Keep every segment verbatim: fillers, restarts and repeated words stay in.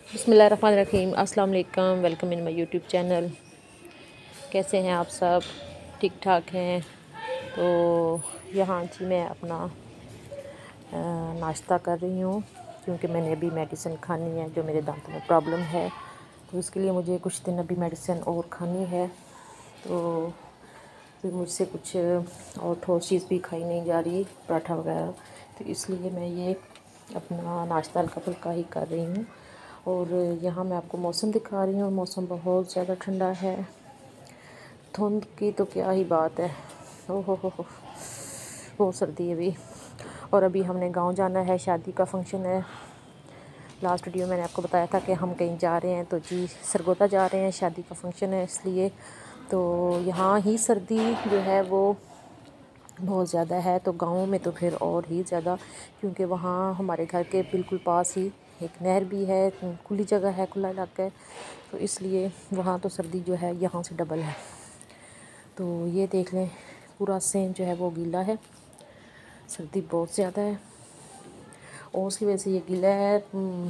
बिस्मिल्लाहिर्रहमानिर्रहीम। अस्सलाम वालेकुम। Welcome in my YouTube channel. कैसे हैं आप सब? ठीक ठाक हैं? तो यहाँ जी मैं अपना नाश्ता कर रही हूँ क्योंकि मैंने अभी मेडिसिन खानी है जो मेरे दांतों में प्रॉब्लम है, तो इसके लिए मुझे कुछ दिन अभी मेडिसिन और खानी है। तो फिर मुझसे कुछ और ठोस चीज़ भी खाई नहीं जा रही, पराठा वगैरह, तो इसलिए मैं ये अपना नाश्ता हल्का फुल्का ही कर रही हूँ। और यहाँ मैं आपको मौसम दिखा रही हूँ। मौसम बहुत ज़्यादा ठंडा है, धुंध की तो क्या ही बात है। ओह हो हो हो बहुत सर्दी है अभी। और अभी हमने गांव जाना है, शादी का फंक्शन है। लास्ट वीडियो मैंने आपको बताया था कि हम कहीं जा रहे हैं, तो जी सरगोदा जा रहे हैं, शादी का फंक्शन है इसलिए। तो यहाँ ही सर्दी जो है वो बहुत ज़्यादा है, तो गांव में तो फिर और ही ज़्यादा, क्योंकि वहाँ हमारे घर के बिल्कुल पास ही एक नहर भी है, खुली जगह है, खुला इलाका है, तो इसलिए वहाँ तो सर्दी जो है यहाँ से डबल है। तो ये देख लें, पूरा सेम जो है वो गीला है, सर्दी बहुत ज़्यादा है और उसकी वजह से ये गीला है।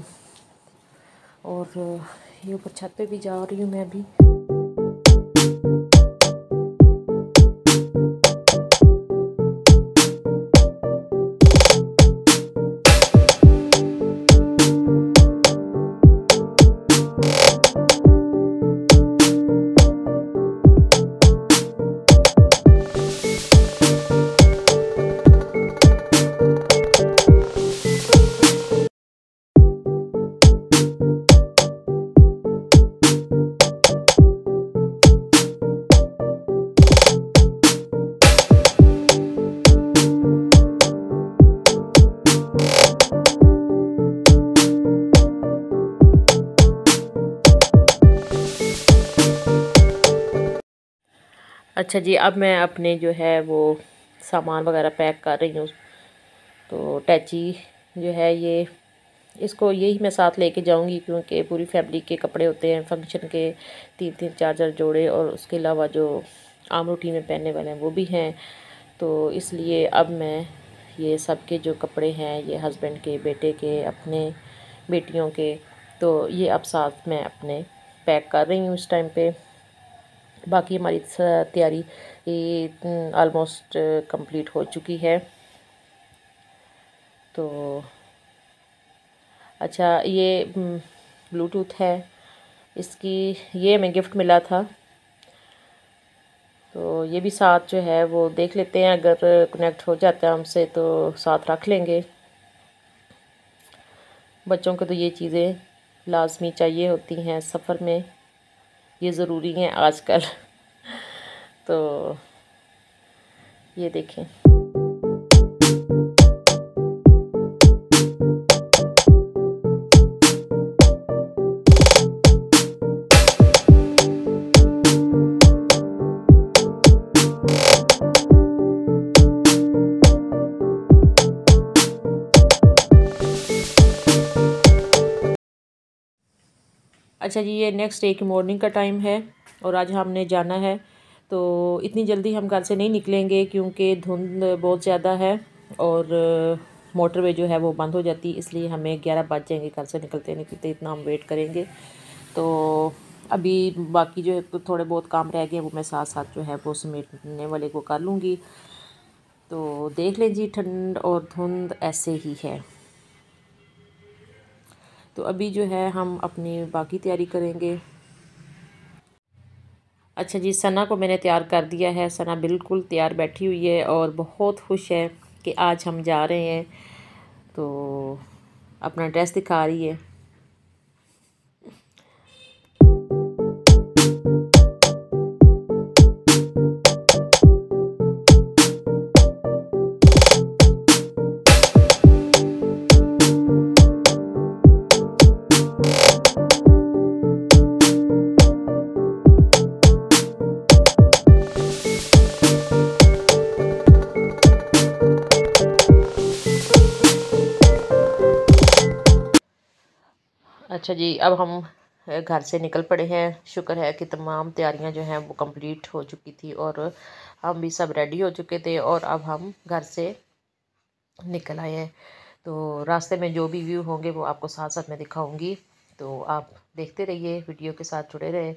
और ये ऊपर छत पे भी जा रही हूँ मैं अभी। अच्छा जी, अब मैं अपने जो है वो सामान वगैरह पैक कर रही हूँ। तो टैची जो है ये, इसको यही मैं साथ लेके जाऊंगी क्योंकि पूरी फैमिली के कपड़े होते हैं फंक्शन के, तीन तीन चार चार जोड़े, और उसके अलावा जो आम रोटी में पहनने वाले हैं वो भी हैं। तो इसलिए अब मैं ये सब के जो कपड़े हैं, ये हस्बैंड के, बेटे के, अपने बेटियों के, तो ये अब साथ में अपने पैक कर रही हूँ इस टाइम पे। बाकी हमारी तैयारी ये ऑलमोस्ट कंप्लीट हो चुकी है। तो अच्छा, ये ब्लूटूथ है, इसकी ये हमें गिफ्ट मिला था, तो ये भी साथ जो है वो देख लेते हैं, अगर कनेक्ट हो जाता है हमसे तो साथ रख लेंगे। बच्चों को तो ये चीज़ें लाजमी चाहिए होती हैं सफ़र में, ये ज़रूरी हैं आजकल। तो ये देखें, अच्छा जी, ये नेक्स्ट डे की मॉर्निंग का टाइम है और आज हमने जाना है। तो इतनी जल्दी हम घर से नहीं निकलेंगे क्योंकि धुंध बहुत ज़्यादा है और मोटरवे जो है वो बंद हो जाती है, इसलिए हमें ग्यारह बज जाएंगे घर से निकलते निकलते, इतना हम वेट करेंगे। तो अभी बाकी जो है थोड़े बहुत काम रह गए वो मैं साथ साथ जो है वो समेटने वाले को कर लूँगी। तो देख लें जी, ठंड और धुंध ऐसे ही है। तो अभी जो है हम अपनी बाकी तैयारी करेंगे। अच्छा जी, सना को मैंने तैयार कर दिया है। सना बिल्कुल तैयार बैठी हुई है और बहुत खुश है कि आज हम जा रहे हैं, तो अपना ड्रेस दिखा रही है। अच्छा जी, अब हम घर से निकल पड़े हैं। शुक्र है कि तमाम तैयारियां जो हैं वो कंप्लीट हो चुकी थी और हम भी सब रेडी हो चुके थे और अब हम घर से निकल आए हैं। तो रास्ते में जो भी व्यू होंगे वो आपको साथ साथ में दिखाऊंगी। तो आप देखते रहिए, वीडियो के साथ जुड़े रहें।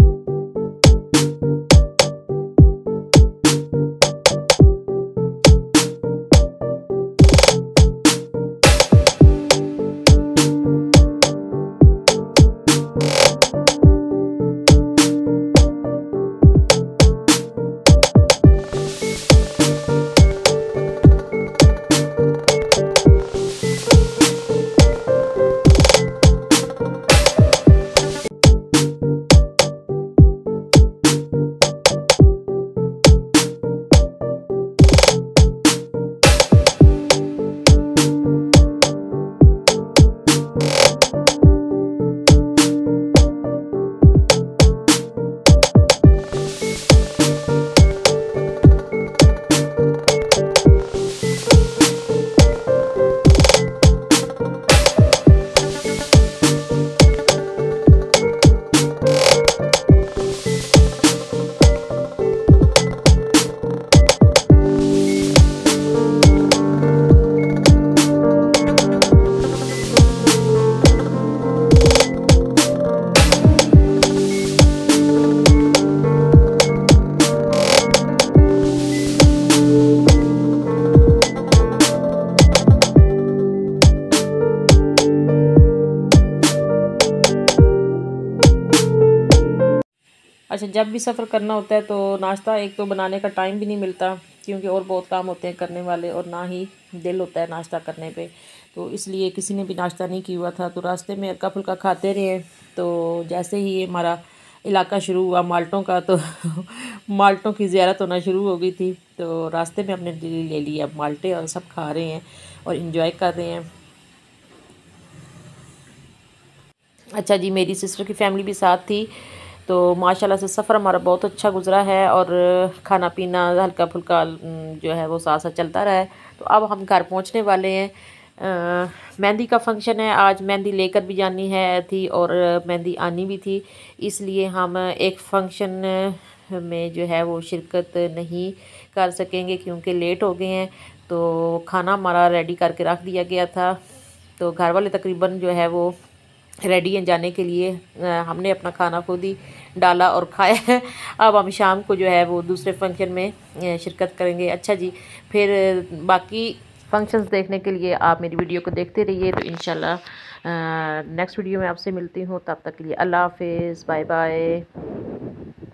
अच्छा, जब भी सफ़र करना होता है तो नाश्ता एक तो बनाने का टाइम भी नहीं मिलता, क्योंकि और बहुत काम होते हैं करने वाले, और ना ही दिल होता है नाश्ता करने पे। तो इसलिए किसी ने भी नाश्ता नहीं किया हुआ था, तो रास्ते में हल्का फुल्का खाते रहे। तो जैसे ही हमारा इलाका शुरू हुआ माल्टों का, तो माल्टों की ज़ियारत होना शुरू हो गई थी। तो रास्ते में हमने ले लिए अब माल्टे, और सब खा रहे हैं और इन्जॉय कर रहे हैं। अच्छा जी, मेरी सिस्टर की फैमिली भी साथ थी, तो माशाल्लाह से सफ़र हमारा बहुत अच्छा गुज़रा है, और खाना पीना हल्का फुल्का जो है वो साथ साथ चलता रहा है। तो अब हम घर पहुंचने वाले हैं। मेहंदी का फंक्शन है आज, मेहंदी लेकर भी जानी है थी और मेहंदी आनी भी थी, इसलिए हम एक फ़ंक्शन में जो है वो शिरकत नहीं कर सकेंगे क्योंकि लेट हो गए हैं। तो खाना हमारा रेडी करके रख दिया गया था, तो घर वाले तकरीबन जो है वो रेडी हैं जाने के लिए। हमने अपना खाना खुद ही डाला और खाया है। अब हम शाम को जो है वो दूसरे फंक्शन में शिरकत करेंगे। अच्छा जी, फिर बाकी फंक्शंस देखने के लिए आप मेरी वीडियो को देखते रहिए। तो इंशाल्लाह नेक्स्ट वीडियो में आपसे मिलती हूँ, तब तक के लिए अल्लाह हाफिज़, बाय बाय।